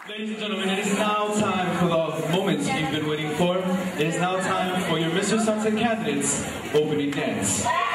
Ladies and gentlemen, it is now time for the moments you've been waiting for. It is now time for your Mr. Sunset candidates opening dance.